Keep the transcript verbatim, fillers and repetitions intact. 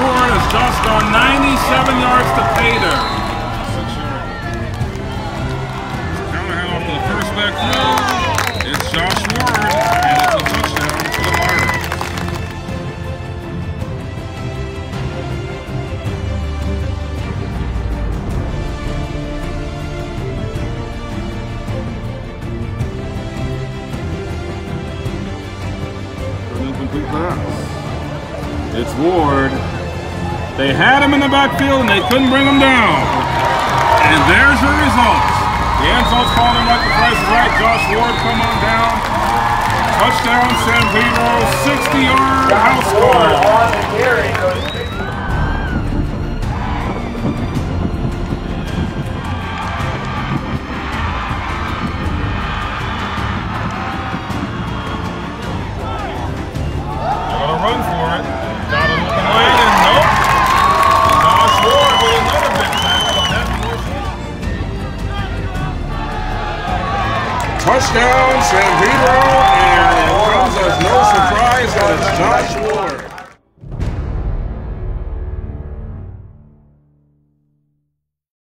Ward has just gone ninety-seven yards to pay there. Callahan off to the first backfield. It's Josh Ward, and it's a touchdown for the Pirates. Incomplete pass. It's Ward. They had him in the backfield and they couldn't bring him down. And there's your results. The end zone's calling him like the price is right. Josh Ward, come on down. Touchdown, San Pedro, sixty yard house score. Run for it. Got it looking late and nope. Josh Ward with another big tackle on that portion. Touchdown, San Pedro, and